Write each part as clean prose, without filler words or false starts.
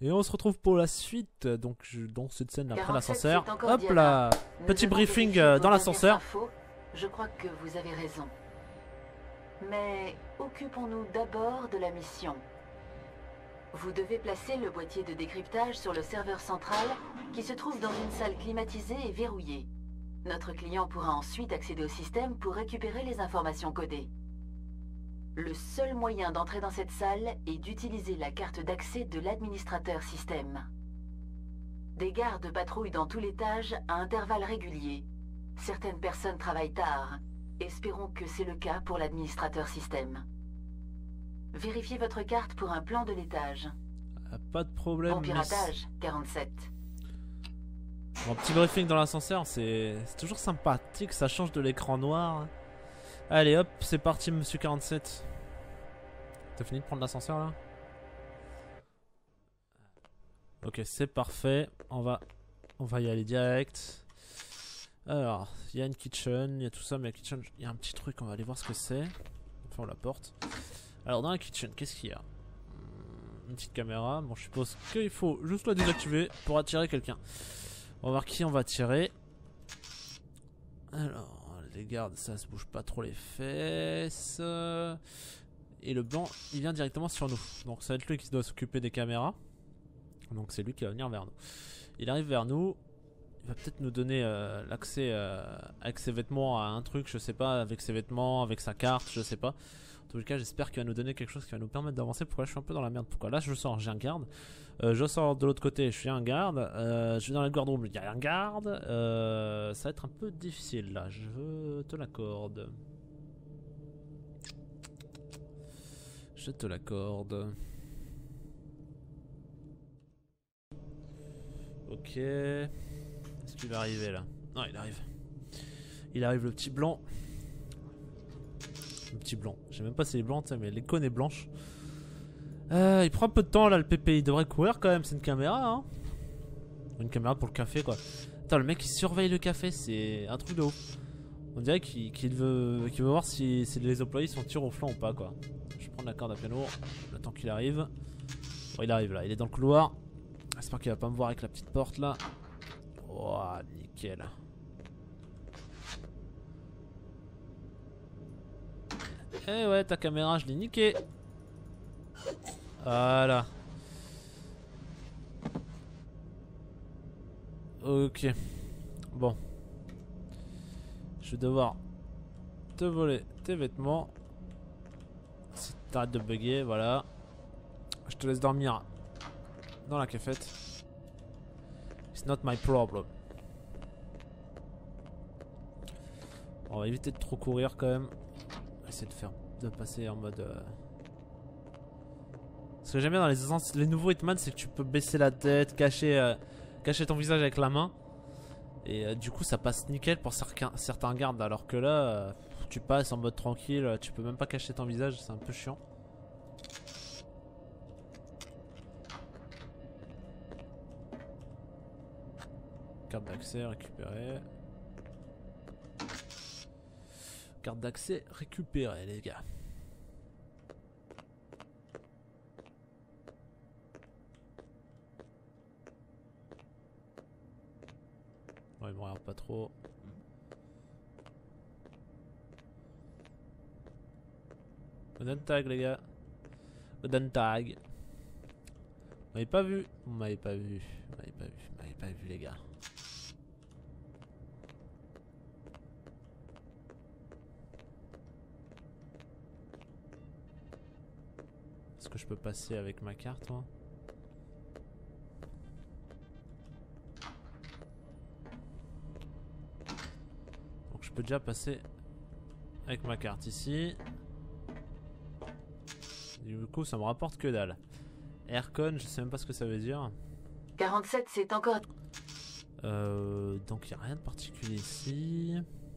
Et on se retrouve pour la suite, donc dans cette scène après 47, l'ascenseur. c'est encore Hop Diana. là, Nous petit devons briefing vérifier vos dans dernières l'ascenseur. infos. Je crois que vous avez raison. Mais occupons-nous d'abord de la mission. Vous devez placer le boîtier de décryptage sur le serveur central qui se trouve dans une salle climatisée et verrouillée. Notre client pourra ensuite accéder au système pour récupérer les informations codées. Le seul moyen d'entrer dans cette salle est d'utiliser la carte d'accès de l'administrateur système. Des gardes patrouillent dans tout l'étage à intervalles réguliers. Certaines personnes travaillent tard. Espérons que c'est le cas pour l'administrateur système. Vérifiez votre carte pour un plan de l'étage. Pas de problème. Bon piratage, 47. Bon, petit briefing dans l'ascenseur, c'est toujours sympathique, ça change de l'écran noir. Allez hop, c'est parti monsieur 47. T'as fini de prendre l'ascenseur là? Ok, c'est parfait, on va y aller direct. Alors, il y a une kitchen, il y a tout ça, mais la kitchen, il y a un petit truc, on va aller voir ce que c'est. Enfin, on la porte. Alors, dans la kitchen, qu'est-ce qu'il y a? Une petite caméra, bon je suppose qu'il faut juste la désactiver pour attirer quelqu'un. On va voir qui on va tirer. Alors, les gardes, ça se bouge pas trop les fesses. Et le blanc, il vient directement sur nous. Donc ça va être lui qui doit s'occuper des caméras. Donc c'est lui qui va venir vers nous. Il arrive vers nous. Il va peut-être nous donner l'accès avec ses vêtements à un truc, je sais pas, avec ses vêtements, avec sa carte, je sais pas. En tout cas, j'espère qu'il va nous donner quelque chose qui va nous permettre d'avancer. Pourquoi là, je suis un peu dans la merde? Pourquoi là, je sors, j'ai un garde. Je sors de l'autre côté, je suis un garde. Je suis dans la guard-room, il y a un garde. Ça va être un peu difficile là, je te l'accorde. Je te l'accorde. Ok. Est-ce qu'il va arriver là? Non, il arrive. Il arrive le petit blanc. Le petit blanc. Je sais même pas si il est blanc, mais l'icône est blanche. Il prend un peu de temps là, le PP. Il devrait courir quand même. C'est une caméra, hein. Une caméra pour le café, quoi. Attends, le mec il surveille le café. C'est un truc de ouf. On dirait qu'il veut voir si les employés sont tirés au flanc ou pas, quoi. Je vais prendre la corde à piano. Le temps qu'il arrive. Bon, il arrive là. Il est dans le couloir. J'espère qu'il va pas me voir avec la petite porte là. Oh, nickel. Eh ouais, ta caméra, je l'ai niqué. Voilà. Ok. Bon. Je vais devoir te voler tes vêtements. Si t'arrêtes de bugger, voilà. Je te laisse dormir dans la cafette. It's not my problem. On va éviter de trop courir quand même. On va essayer de passer en mode. Ce que j'aime bien dans les nouveaux Hitman, c'est que tu peux baisser la tête, cacher ton visage avec la main. Et du coup, ça passe nickel pour certains gardes. Alors que là, tu passes en mode tranquille, tu peux même pas cacher ton visage, c'est un peu chiant. Carte d'accès récupérée. Carte d'accès récupérée, les gars. Bon, il me regarde pas trop. Golden tag, les gars. Golden tag. Vous m'avez pas vu. Vous m'avez pas vu. Vous m'avez pas vu. Vous m'avez pas vu, les gars. Est-ce que je peux passer avec ma carte, moi? Donc je peux déjà passer avec ma carte ici. Du coup ça me rapporte que dalle. Aircon, je sais même pas ce que ça veut dire. 47, c'est encore... Donc il n'y a rien de particulier ici.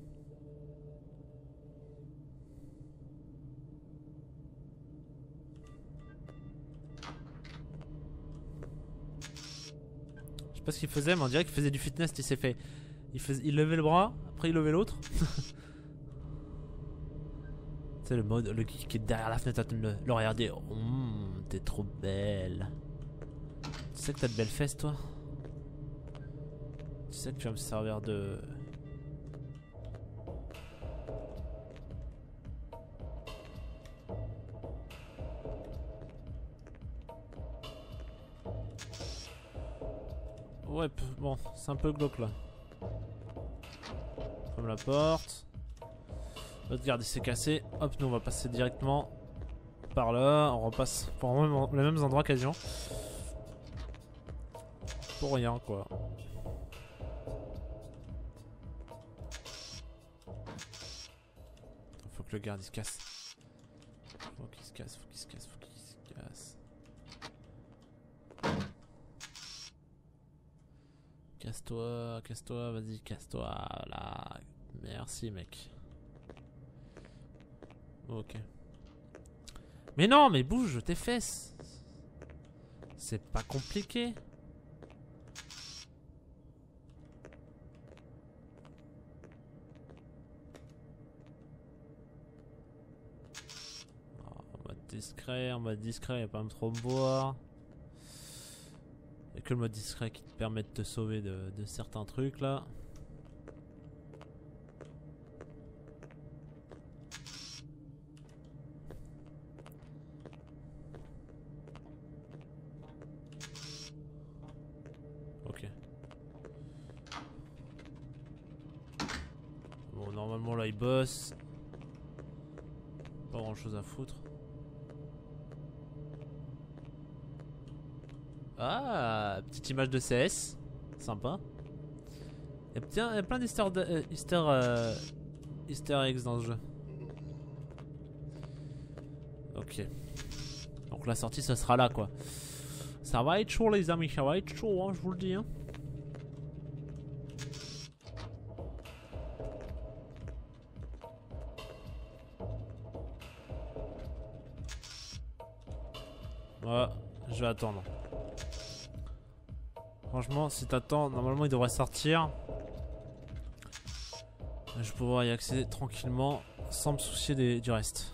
Je sais pas ce qu'il faisait, mais on dirait qu'il faisait du fitness. Il s'est fait. Il levait le bras, après il levait l'autre. C'est le mode, le qui est derrière la fenêtre à le regarder. T'es trop belle. sais que t'as de belles fesses toi. Tu sais que tu vas me servir de... Ouais, bon, c'est un peu glauque là. Ferme la porte. Notre garde il s'est cassé. Hop, nous on va passer directement par là. On repasse pour les mêmes endroits quasiment. Pour rien quoi. Faut que le garde il se casse. Faut qu'il se casse, faut qu'il se casse, faut qu'il se casse. Casse-toi, casse-toi, vas-y, casse-toi, là. Merci, mec. Ok. Mais non, mais bouge tes fesses. C'est pas compliqué. En mode discret, y'a pas même trop me voir. Y'a que le mode discret qui te permet de te sauver de certains trucs là. Ok. Bon, normalement là il bosse. Pas grand chose à foutre. Ah, petite image de CS. Sympa. Il y a plein d'easter eggs dans ce jeu. Ok. Donc la sortie, ça sera là, quoi. Ça va être chaud, les amis. Ça va être chaud, hein, je vous le dis. Hein. Ouais, je vais attendre. Franchement, si t'attends, normalement il devrait sortir. Je vais pouvoir y accéder tranquillement sans me soucier du reste.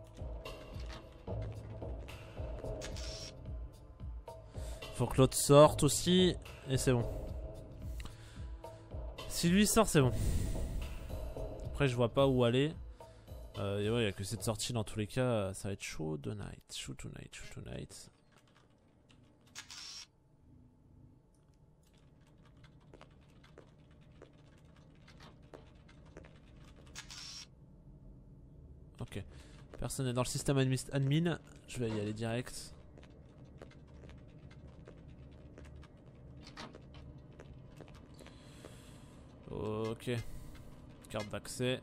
Faut que l'autre sorte aussi et c'est bon. Si lui sort, c'est bon. Après, je vois pas où aller. Et ouais, il y a que cette sortie dans tous les cas. Ça va être chaud tonight. Shoot tonight, shoot tonight. Ok. Personne n'est dans le système admin. Je vais y aller direct. Ok. Carte d'accès.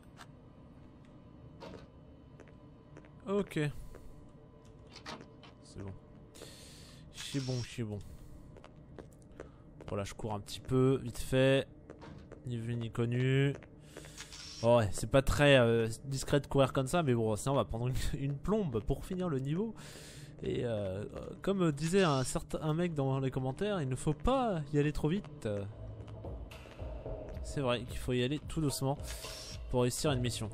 Ok. C'est bon. C'est bon, c'est bon. Voilà, je cours un petit peu, vite fait. Ni vu ni connu. Oh ouais, c'est pas très discret de courir comme ça, mais bon, sinon on va prendre une plombe pour finir le niveau. Et comme disait un mec dans les commentaires, il ne faut pas y aller trop vite. C'est vrai qu'il faut y aller tout doucement pour réussir une mission.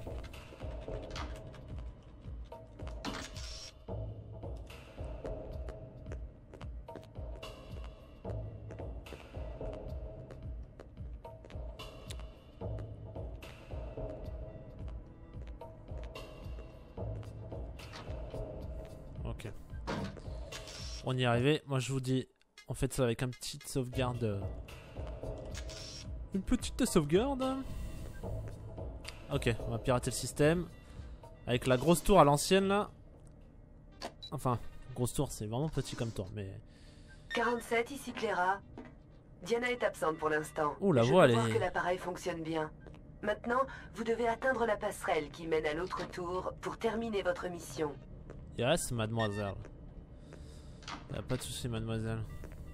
Ok. On y est arrivé. Moi je vous dis, on fait ça avec une petite sauvegarde. Une petite sauvegarde. Ok, on va pirater le système. Avec la grosse tour à l'ancienne là. Enfin, grosse tour, c'est vraiment petit comme tour, mais... 47, ici Clara. Diana est absente pour l'instant. Ouh, la voix, elle Je peux voir est... que l'appareil fonctionne bien. Maintenant, vous devez atteindre la passerelle qui mène à l'autre tour pour terminer votre mission. Yes, mademoiselle. Y'a pas de soucis, mademoiselle.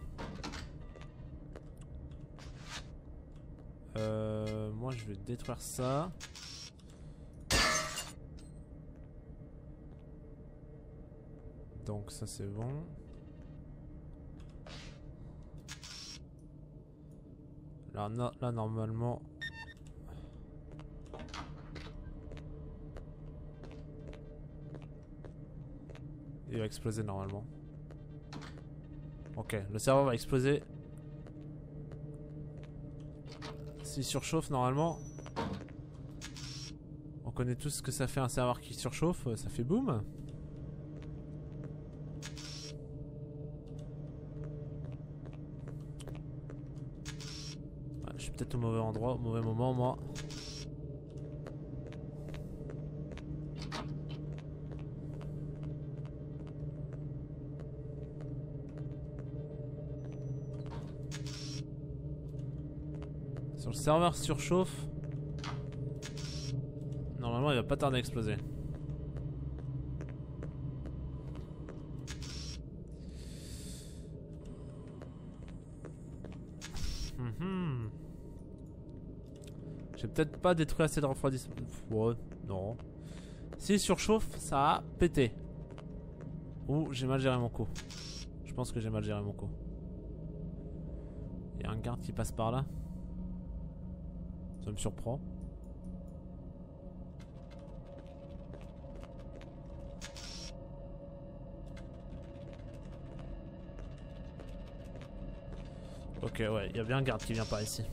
Moi je vais détruire ça. Donc ça c'est bon. Là normalement. Il va exploser normalement. Ok, le serveur va exploser. S'il surchauffe normalement. On connaît tous ce que ça fait un serveur qui surchauffe, ça fait boum. Ouais, je suis peut-être au mauvais endroit, au mauvais moment moi. Sur le serveur surchauffe. Normalement il va pas tarder à exploser. J'ai peut-être pas détruit assez de refroidissement. Ouais, non. S'il surchauffe, ça a pété. Ou j'ai mal géré mon coup. Je pense que j'ai mal géré mon coup. Il y a un garde qui passe par là. Ça me surprend. Ok, ouais, il y a bien un garde qui vient par ici.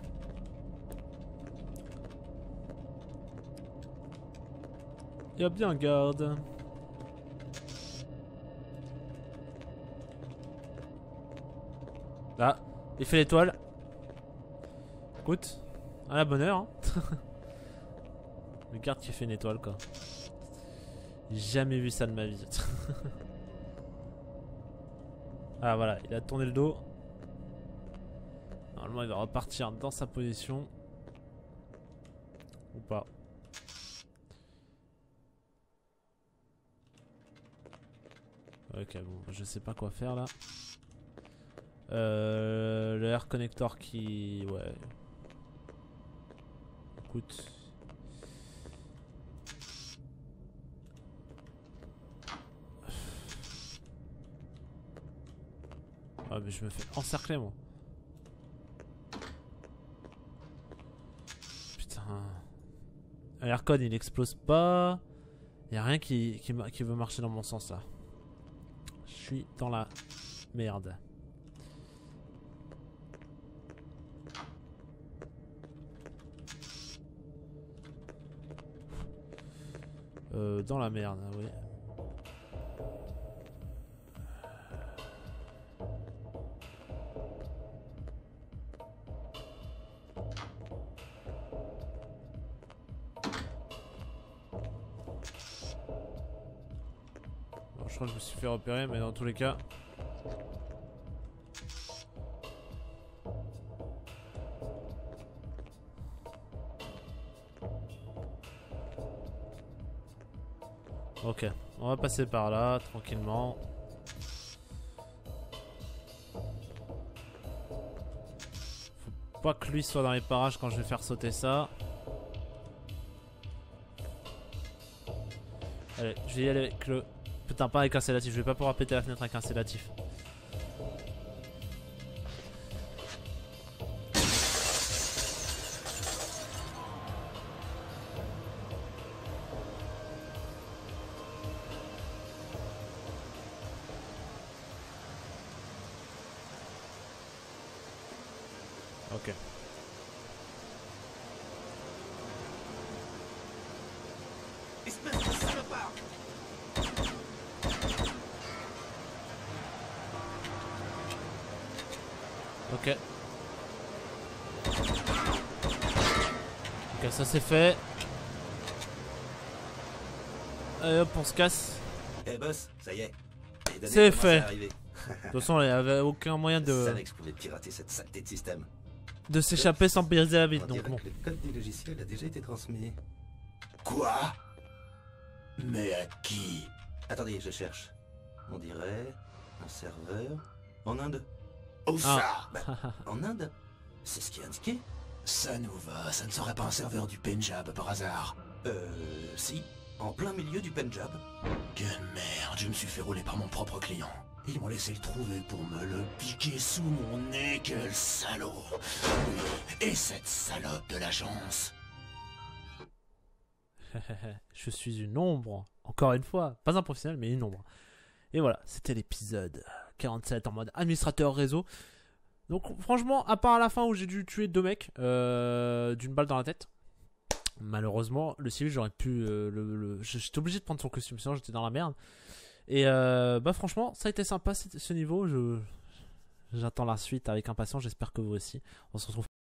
Il y a bien un garde. Là, il fait l'étoile. Écoute, à la bonne heure. Hein. Le garde qui fait une étoile, quoi. J'ai jamais vu ça de ma vie. Ah voilà, il a tourné le dos. Normalement, il va repartir dans sa position. Ou pas. Ok, bon, je sais pas quoi faire là. Le air connector qui... Ouais. Écoute. Ah mais je me fais encercler moi. Putain. L'aircon il explose pas. Y'a rien qui veut marcher dans mon sens là. Je suis dans la merde. Dans la merde, oui. Bon, je crois que je me suis fait repérer, mais dans tous les cas... Ok, on va passer par là, tranquillement. Faut pas que lui soit dans les parages quand je vais faire sauter ça. Allez, je vais y aller avec le... Putain, pas avec un sédatif, je vais pas pouvoir péter la fenêtre avec un sédatif. Ok. Ok. Ok, ça c'est fait. Allez hop, on se casse. Eh boss, ça y est. C'est fait. De toute façon, il n'y avait aucun moyen de... Salex pouvait pirater cette saleté de système. de s'échapper sans briser la vitre. On Donc dirait bon. que le code du logiciel a déjà été transmis. Quoi? Mais à qui? Attendez, je cherche. On dirait un serveur en Inde. Où ça? Bah, en Inde? C'est ce qui est indiqué. Ça nous va, ça ne serait pas un serveur du Pendjab par hasard. Si. En plein milieu du Pendjab. Quelle merde, je me suis fait rouler par mon propre client. Ils m'ont laissé le trouver pour me le piquer sous mon nez, quel salaud. Et cette salope de l'agence. Je suis une ombre, encore une fois. Pas un professionnel, mais une ombre. Et voilà, c'était l'épisode 47 en mode administrateur réseau. Donc franchement, à part à la fin où j'ai dû tuer 2 mecs d'une balle dans la tête, malheureusement le civil j'aurais pu j'étais obligé de prendre son costume, sinon j'étais dans la merde. Et bah franchement ça a été sympa ce niveau. J'attends la suite avec impatience, j'espère que vous aussi. On se retrouve